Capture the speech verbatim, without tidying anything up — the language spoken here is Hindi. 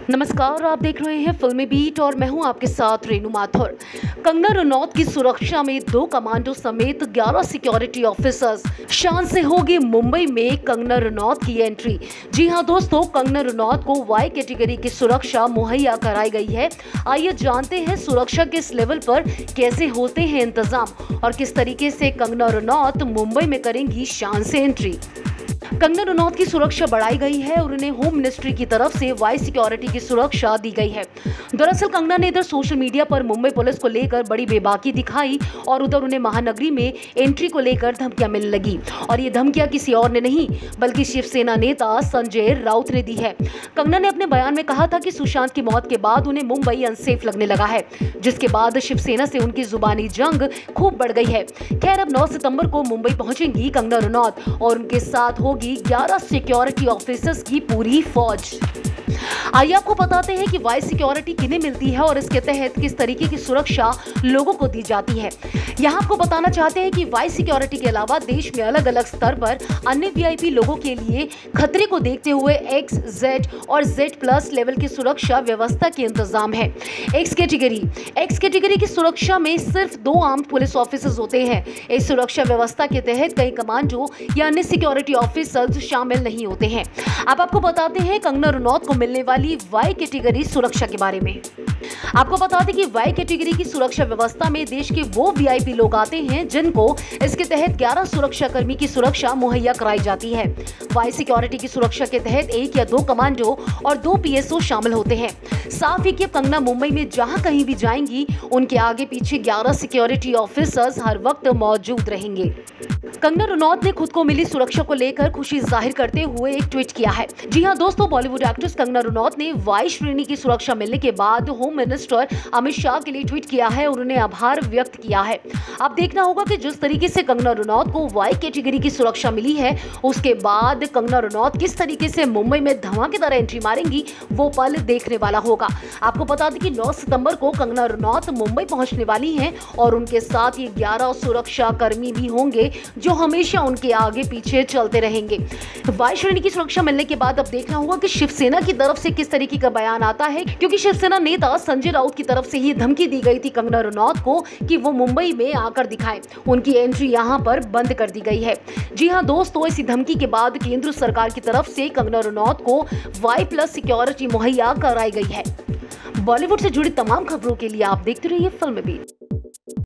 नमस्कार, आप देख रहे हैं फिल्मी बीट और मैं हूं आपके साथ रेणु माथुर। कंगना रनौत की सुरक्षा में दो कमांडो समेत ग्यारह सिक्योरिटी ऑफिसर्स। शान से होगी मुंबई में कंगना रनौत की एंट्री। जी हां दोस्तों, कंगना रनौत को वाई कैटेगरी की सुरक्षा मुहैया कराई गई है। आइए जानते हैं सुरक्षा के इस लेवल पर कैसे होते हैं इंतजाम और किस तरीके से कंगना रनौत मुंबई में करेंगी शान से एंट्री। कंगना रनौत की सुरक्षा बढ़ाई गई है और उन्हें होम मिनिस्ट्री की तरफ से वाई सिक्योरिटी की सुरक्षा दी गई है। दरअसल कंगना ने इधर सोशल मीडिया पर मुंबई पुलिस को लेकर बड़ी बेबाकी दिखाई और उधर उन्हें महानगरी में एंट्री को लेकर धमकियां मिलने लगी और ये धमकियां किसी और ने नहीं बल्कि शिवसेना नेता संजय राउत ने दी है। कंगना ने अपने बयान में कहा था कि सुशांत की मौत के बाद उन्हें मुंबई अनसेफ लगने लगा है, जिसके बाद शिवसेना से उनकी जुबानी जंग खूब बढ़ गई है। खैर, अब नौ सितंबर को मुंबई पहुंचेंगी कंगना रनौत और उनके साथ होगी ग्यारह सिक्योरिटी ऑफिसर्स की पूरी फौज। आइए आपको बताते हैं कि वाई सिक्योरिटी किन्हें मिलती है और इसके तहत किस तरीके की सुरक्षा लोगों को दी जाती है। यहाँ आपको बताना चाहते हैं कि वाई सिक्योरिटी के अलावा देश में अलग अलग स्तर पर अन्य वीआईपी लोगों के लिए खतरे को देखते हुए एक्स, जेड और जेड प्लस लेवल की सुरक्षा व्यवस्था के इंतजाम है। एक्स कैटेगरी एक्स कैटेगरी की सुरक्षा में सिर्फ दो आर्म पुलिस ऑफिसर्स होते हैं। इस सुरक्षा व्यवस्था के तहत कई कमांडो या अन्य सिक्योरिटी ऑफिसर्स शामिल नहीं होते हैं। अब आपको बताते हैं कंगना रनौत को मिलने वाली वाई कैटेगरी सुरक्षा के बारे में। आपको बता दें कि वाई कैटेगरी की सुरक्षा व्यवस्था में देश के वो वीआईपी लोग आते हैं जिनको इसके तहत ग्यारह सुरक्षा कर्मी की सुरक्षा मुहैया कराई जाती है। वाई सिक्योरिटी की सुरक्षा के तहत एक या दो कमांडो और दो पीएसओ शामिल होते हैं। साफ है कि कंगना मुंबई में जहां कहीं भी जाएंगी उनके आगे पीछे ग्यारह सिक्योरिटी ऑफिसर्स हर वक्त मौजूद रहेंगे। कंगना रनौत ने खुद को मिली सुरक्षा को लेकर खुशी जाहिर करते हुए एक ट्वीट किया है। जी हां दोस्तों, बॉलीवुड एक्ट्रेस कंगना रनौत ने वाई श्रेणी की सुरक्षा मिलने के बाद होम मिनिस्टर अमित शाह के लिए ट्वीट किया है और उन्हें आभार व्यक्त किया है। अब देखना होगा कि जिस तरीके से कंगना रनौत को वाई कैटेगरी की सुरक्षा मिली है, उसके बाद कंगना रनौत किस तरीके से मुंबई में धमाकेदार एंट्री मारेंगी, वो पल देखने वाला होगा। आपको बता दें कि नौ सितंबर को कंगना रनौत मुंबई पहुंचने वाली हैं और उनके साथ ये ग्यारह सुरक्षा कर्मी भी होंगे जो हमेशा उनके आगे पीछे चलते रहेंगे। वाई श्रेणी की सुरक्षा मिलने के बाद अब देखना होगा कि शिवसेना की तरफ से किस तरीके का बयान आता है, क्योंकि शिवसेना नेता संजय राउत की तरफ से ही धमकी दी गई थी कंगना रनौत को कि वो मुंबई में आकर दिखाएं। उनकी एंट्री यहां पर बंद कर दी गई है। जी हां दोस्तों, इसी धमकी के बाद केंद्र सरकार की तरफ से कंगना रनौत को वाई प्लस सिक्योरिटी मुहैया कराई गई है। बॉलीवुड से जुड़ी तमाम खबरों के लिए आप देखते रहिए फिल्मी बीट।